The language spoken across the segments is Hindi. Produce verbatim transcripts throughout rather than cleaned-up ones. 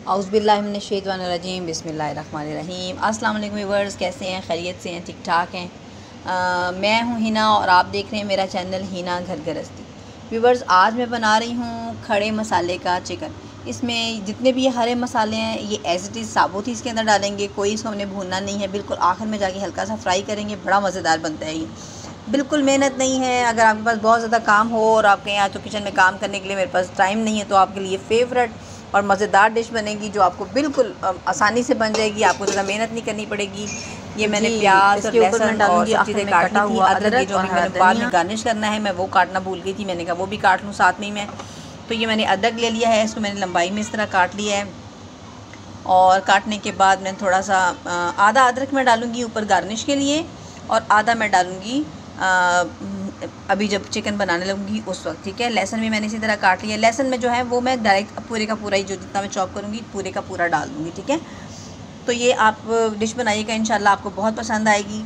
औज़ुबिल्लाहिमिनश्शैतानिर्रजीम बिस्मिल्लाहिर्रहमानिर्रहीम। अस्सलाम वालेकुम व्यूअर्स, कैसे हैं? खैरियत से हैं? ठीक ठाक हैं? आ, मैं हूँ हिना और आप देख रहे हैं मेरा चैनल हिना घर गृहस्थी। व्यूअर्स, आज मैं बना रही हूँ खड़े मसाले का चिकन। इसमें जितने भी ये हरे मसाले हैं ये एज इट इज़ साबुत ही इसके अंदर डालेंगे, कोई इसको हमने भूनना नहीं है। बिल्कुल आखिर में जाके हल्का सा फ्राई करेंगे, बड़ा मज़ेदार बनता है ये। बिल्कुल मेहनत नहीं है। अगर आपके पास बहुत ज़्यादा काम हो और आपके यहाँ तो किचन में काम करने के लिए मेरे पास टाइम नहीं है, तो आपके लिए फ़ेवरेट और मज़ेदार डिश बनेगी जो आपको बिल्कुल आसानी से बन जाएगी। आपको ज़्यादा मेहनत नहीं करनी पड़ेगी। ये मैंने प्याज और लहसुन और सब चीज़ें काटी थी, अदरक जो मैंने बाद में गार्निश करना है मैं वो काटना भूल गई थी, मैंने कहा वो भी काट लूँ साथ में ही मैं। तो ये मैंने अदरक ले लिया है, इसको मैंने लंबाई में इस तरह काट लिया है और काटने के बाद मैं थोड़ा सा आधा अदरक मैं डालूँगी ऊपर गार्निश के लिए और आधा मैं डालूँगी अभी जब चिकन बनाने लगूँगी उस वक्त। ठीक है, लहसुन भी मैंने इसी तरह काट लिया। लहसुन में जो है वो मैं डायरेक्ट पूरे का पूरा ही जो जितना मैं चॉप करूँगी पूरे का पूरा डाल दूँगी। ठीक है, तो ये आप डिश बनाइएगा, इंशाल्लाह आपको बहुत पसंद आएगी।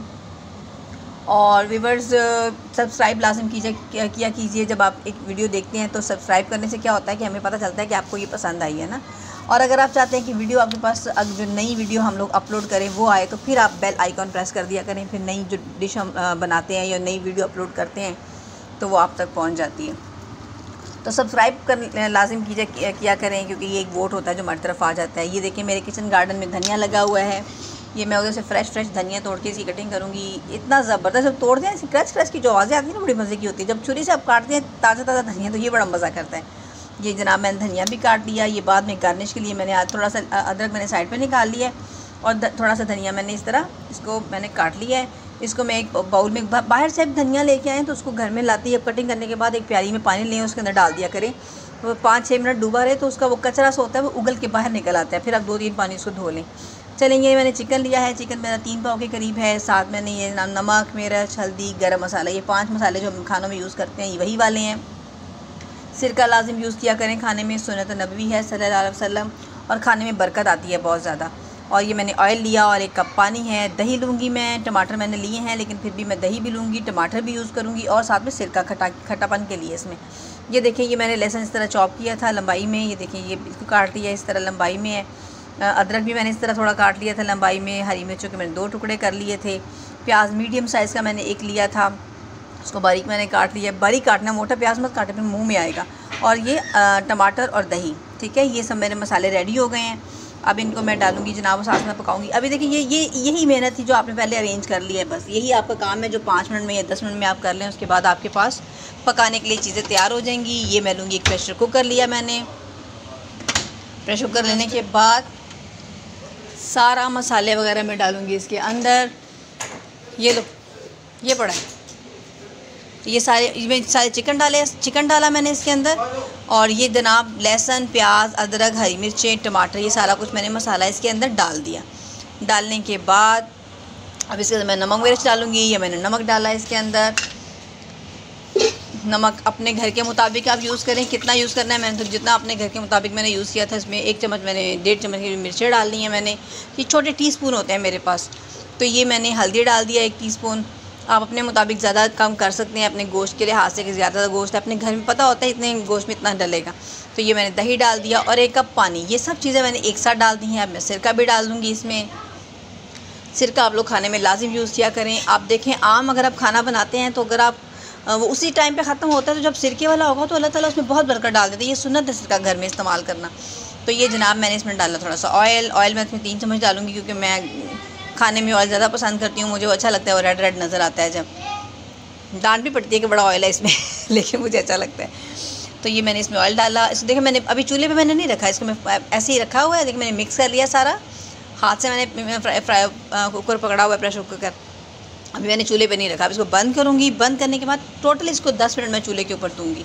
और व्यूअर्स, सब्सक्राइब लाजिम कीजिए किया कीजिए। जब आप एक वीडियो देखते हैं तो सब्सक्राइब करने से क्या होता है कि हमें पता चलता है कि आपको ये पसंद आई है ना। और अगर आप चाहते हैं कि वीडियो आपके पास अगर जो नई वीडियो हम लोग अपलोड करें वो आए, तो फिर आप बेल आइकॉन प्रेस कर दिया करें। फिर नई जो डिश हम बनाते हैं या नई वीडियो अपलोड करते हैं तो वो आप तक पहुंच जाती है। तो सब्सक्राइब कर लाजिम कीजिए किया करें, क्योंकि ये एक वोट होता है जो हमारी तरफ आ जाता है। ये देखिए मेरे किचन गार्डन में धनिया लगा हुआ है, ये मैं उधर से फ्रेश फ्रेश धनिया तोड़ के इसकी कटिंग करूँगी। इतना ज़बरदस्त जब तोड़ते हैं क्रच क्रच की जो आवाज़ें आती है ना, बड़ी मज़े की होती है। जब छुरी से आप काटते हैं ताज़ा ताज़ा धनिया तो ये बड़ा मज़ा करता है। ये जनाब मैंने धनिया भी काट लिया। ये बाद में गार्निश के लिए मैंने आज थोड़ा सा अदरक मैंने साइड पे निकाल लिया है और थोड़ा सा धनिया मैंने इस तरह इसको मैंने काट लिया है। इसको मैं एक बाउल में बाहर से धनिया लेके आएँ तो उसको घर में लाती है, कटिंग करने के बाद एक प्याली में पानी लें, उसके अंदर डाल दिया करें। तो पाँच छः मिनट डूबा रहे तो उसका वो कचरा सा होता है वो उगल के बाहर निकल आता है। फिर आप दो तीन पानी उसको धो लें। चलेंगे, मैंने चिकन लिया है, चिकन मेरा तीन पाव के करीब है। साथ मैंने ये नमक, मिर्च, हल्दी, गरम मसाला, ये पाँच मसाले जो हम खानों में यूज़ करते हैं ये वही वाले हैं। सिरका लाजिम यूज़ किया करें, खाने में सुन्नत नबवी है सल्लल्लाहु अलैहि वसल्लम, और खाने में बरकत आती है बहुत ज़्यादा। और ये मैंने ऑयल लिया और एक कप पानी है। दही लूँगी मैं, टमाटर मैंने लिए हैं लेकिन फिर भी मैं दही भी लूँगी, टमाटर भी यूज़ करूँगी और साथ में सिरका खटा खटापन के लिए इसमें। ये देखिए ये मैंने लहसुन इस तरह चॉप किया था लंबाई में, ये देखिए ये बिल्कुल काट लिया इस तरह लंबाई में है। अदरक भी मैंने इस तरह थोड़ा काट लिया था लंबाई में। हरी मिर्चों के मैंने दो टुकड़े कर लिए थे। प्याज मीडियम साइज़ का मैंने एक लिया था, उसको बारीक मैंने काट लिया। बारीक काटना, मोटा प्याज मत काटे, फिर मुंह में आएगा। और ये टमाटर और दही, ठीक है, ये सब मेरे मसाले रेडी हो गए हैं। अब इनको मैं डालूंगी जनाब, साथ में पकाऊंगी। अभी देखिए ये ये यही मेहनत थी जो आपने पहले अरेंज कर ली है। बस यही आपका काम है जो पाँच मिनट में या दस मिनट में आप कर लें, उसके बाद आपके पास पकाने के लिए चीज़ें तैयार हो जाएंगी। ये मैं लूँगी, एक प्रेशर कुकर लिया मैंने। प्रेशर कुकर लेने के बाद सारा मसाले वगैरह मैं डालूँगी इसके अंदर। ये लो, ये पड़ा है, ये सारे इसमें सारे चिकन डाले चिकन डाला मैंने इसके अंदर। और ये जनाब लहसुन, प्याज, अदरक, हरी मिर्चें, टमाटर, ये सारा कुछ मैंने मसाला इसके अंदर डाल दिया। डालने के बाद अब इसके अंदर मैं नमक मिर्च डालूँगी। ये मैंने नमक डाला इसके अंदर। नमक अपने घर के मुताबिक आप यूज़ करें, कितना यूज़ करना है मैंने तो जितना अपने घर के मुताबिक मैंने यूज़ किया था। इसमें एक चम्मच मैंने डेढ़ चम्मच की मिर्चें डाल दी हैं मैंने, ये छोटे टीस्पून होते हैं मेरे पास। तो ये मैंने हल्दी डाल दिया एक टीस्पून। आप अपने मुताबिक ज़्यादा कम कर सकते हैं अपने गोश्त के लिहाज से कि ज़्यादा गोश्त है अपने घर में पता होता है इतने गोश्त में इतना डलेगा। तो ये मैंने दही डाल दिया और एक कप पानी, ये सब चीज़ें मैंने एक साथ डाल दी हैं। अब मैं सिरका भी डाल दूँगी इसमें। सिरका आप लोग खाने में लाजिम यूज़ किया करें। आप देखें आम अगर आप खाना बनाते हैं तो अगर आप वो उसी टाइम पे ख़त्म होता है, तो जब सिरके वाला होगा तो अल्लाह ताला उसमें बहुत बरकत डाल देते हैं। ये सुन्नत है सिरका घर में इस्तेमाल करना। तो ये जनाब मैंने इसमें डाला थोड़ा सा ऑयल। ऑयल मैं इसमें तीन चम्मच डालूँगी क्योंकि मैं खाने में ऑयल ज़्यादा पसंद करती हूँ, मुझे वो अच्छा लगता है, वो रेड रेड नज़र आता है। जब डांट भी पड़ती है कि बड़ा ऑयल है इसमें लेकिन मुझे अच्छा लगता है। तो ये मैंने इसमें ऑयल डाला। इसको देखिए मैंने अभी चूल्हे पे मैंने नहीं रखा, इसको मैं ऐसे ही रखा हुआ है। देखिए मैंने मिक्स कर लिया सारा, हाथ से मैंने फ्राई फ्राई कुकर पकड़ा हुआ है, प्रेशर कुकर। अभी मैंने चूल्हे पे नहीं रखा। अब इसको बंद करूँगी। बंद करने के बाद टोटल इसको दस मिनट मैं चूल्हे के ऊपर दूँगी।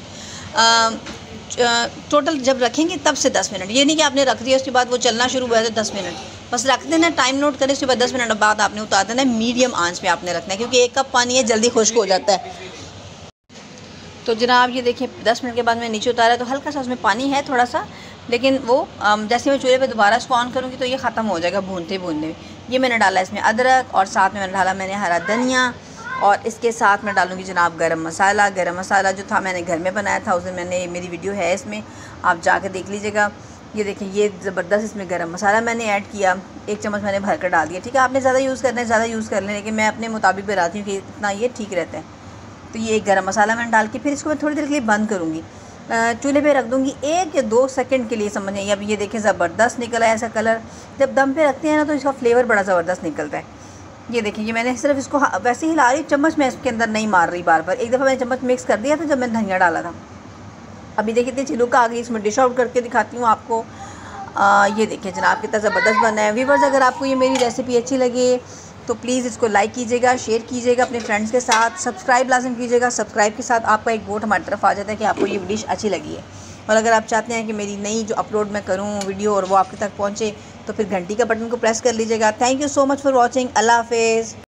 टोटल जब रखेंगे तब से दस मिनट, ये नहीं कि आपने रख दिया उसके बाद वो चलना शुरू हुआ है तो दस मिनट बस रख देना। टाइम नोट करें, उसके बाद दस मिनट बाद आपने उतार देना है। मीडियम आंच पे आपने रखना है क्योंकि एक कप पानी है, जल्दी खुश्क हो जाता है। तो जनाब ये देखिए दस मिनट के बाद मैं नीचे उतारा तो हल्का सा उसमें पानी है थोड़ा सा, लेकिन वो जैसे मैं चूल्हे पे दोबारा इसको ऑन करूँगी तो ये ख़त्म हो जाएगा भूनते भूनने में। ये मैंने डाला इसमें अदरक और साथ में मैंने डाला मैंने हरा धनिया और इसके साथ मैं डालूँगी जनाब गरम मसाला। गरम मसाला जो था मैंने घर में बनाया था, उस दिन मैंने, मेरी वीडियो है इसमें, आप जाके देख लीजिएगा। ये देखें, ये ज़बरदस्त इसमें गरम मसाला मैंने ऐड किया, एक चम्मच मैंने भर कर डाल दिया। ठीक है, आपने ज़्यादा यूज़ करना है ज़्यादा यूज़ कर लें, लेकिन मैं अपने मुताबिक बनाती हूँ कि इतना ये ठीक रहता है। तो ये एक गरम मसाला मैंने डाल के फिर इसको मैं थोड़ी देर के लिए बंद करूँगी, चूल्हे पे रख दूँगी एक या दो सेकंड के लिए। समझ नहीं, अब ये देखें ज़बरदस्त निकला है ऐसा कलर। जब दम पे रखते हैं ना तो इसका फ्लेवर बड़ा ज़बरदस्त निकलता है। ये देखिए, ये मैंने सिर्फ इसको वैसे ही हिला रही, चम्मच मैं इसके अंदर नहीं मार रही बार बार। एक दफ़ा मैंने चम्मच मिक्स कर दिया था जब मैंने धनिया डाला था। अभी देखिए इतनी छिलुक आ गई, इसमें डिश आउट करके दिखाती हूँ आपको। आ, ये देखिए जनाब कितना ज़बरदस्त बना है। व्यूअर्स, अगर आपको ये मेरी रेसिपी अच्छी लगे तो प्लीज़ इसको लाइक कीजिएगा, शेयर कीजिएगा अपने फ्रेंड्स के साथ, सब्सक्राइब लाजम कीजिएगा। सब्सक्राइब के साथ आपका एक वोट हमारी तरफ आ जाता है कि आपको ये डिश अच्छी लगी है। और अगर आप चाहते हैं कि मेरी नई जो अपलोड मैं करूँ वीडियो और वो आपके तक पहुँचे तो फिर घंटी का बटन को प्रेस कर लीजिएगा। Thank you so much for watching. अल्लाह हाफिज़।